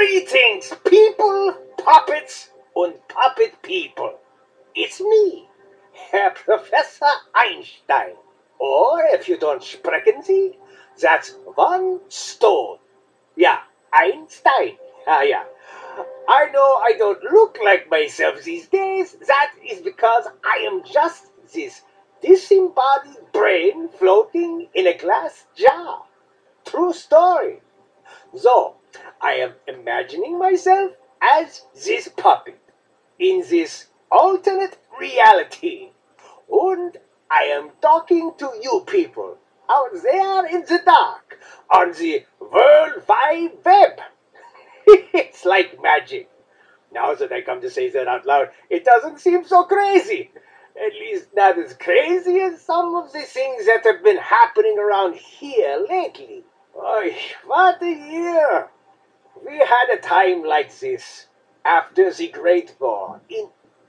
Greetings, people, puppets, and puppet people. It's me, Herr Professor Einstein. Or, if you don't sprechen Sie, that's one stone. Yeah, Einstein. Yeah. I know I don't look like myself these days. That is because I am just this disembodied brain floating in a glass jar. True story. So, I am imagining myself as this puppet in this alternate reality. And I am talking to you people out there in the dark on the World Wide Web. It's like magic. Now that I come to say that out loud, it doesn't seem so crazy. At least not as crazy as some of the things that have been happening around here lately. Oy, what a year! We had a time like this after the Great War in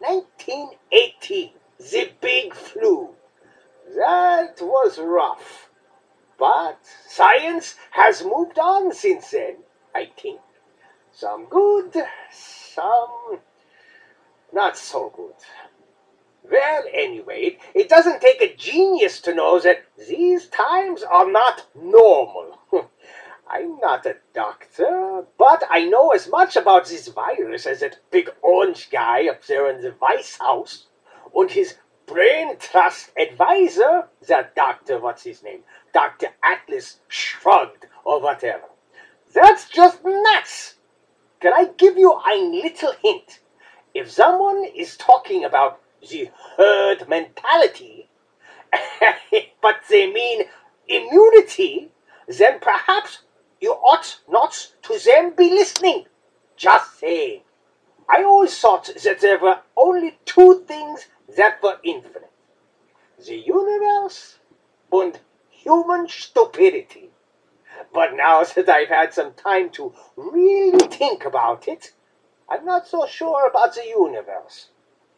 1918, the Big Flu. That was rough. But science has moved on since then, I think. Some good, some not so good. Well, anyway, it doesn't take a genius to know that these times are not normal. I'm not a doctor, but I know as much about this virus as that big orange guy up there in the White House, and his brain trust advisor, that doctor, what's his name? Dr. Atlas Shrugged, or whatever. That's just nuts! Can I give you a little hint? If someone is talking about the herd mentality, but they mean immunity, then perhaps you ought not to them be listening. Just saying. I always thought that there were only two things that were infinite. The universe and human stupidity. But now that I've had some time to really think about it, I'm not so sure about the universe.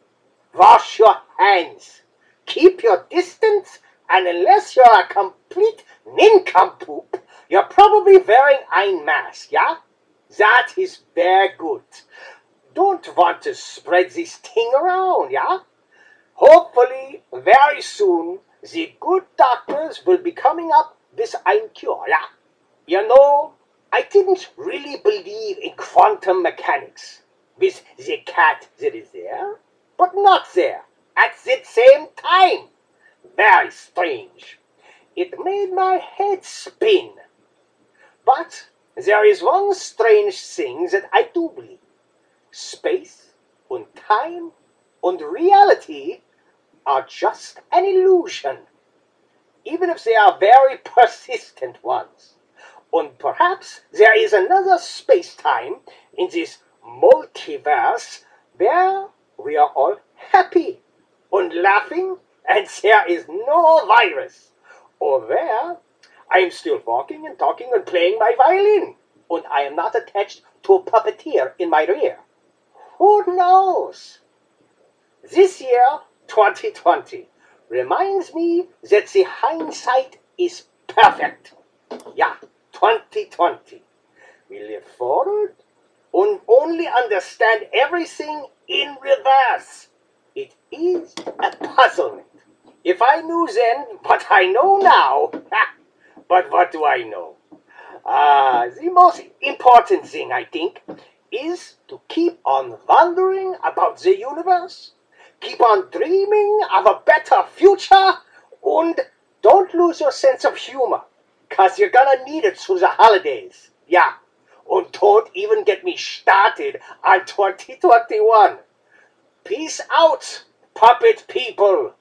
Wash your hands, keep your distance, and unless you're a complete nincompoop, you're probably wearing a mask, yeah? That is very good. Don't want to spread this thing around, yeah? Hopefully, very soon, the good doctors will be coming up with a cure, yeah? You know, I didn't really believe in quantum mechanics, with the cat that is there, but not there, at the same time. Very strange. It made my head spin. But there is one strange thing that I do believe. Space and time and reality are just an illusion, even if they are very persistent ones. And perhaps there is another space-time in this multiverse where we are all happy and laughing and there is no virus. Or where I am still walking and talking and playing my violin and I am not attached to a puppeteer in my rear. Who knows? This year, 2020, reminds me that the hindsight is perfect. Yeah, 2020. We live forward and only understand everything in reverse. It is a puzzlement. If I knew then what I know now, but what do I know? The most important thing, I think, is to keep on wondering about the universe, keep on dreaming of a better future, and don't lose your sense of humor, 'cause you're gonna need it through the holidays. Yeah, and don't even get me started on 2021. Peace out, puppet people.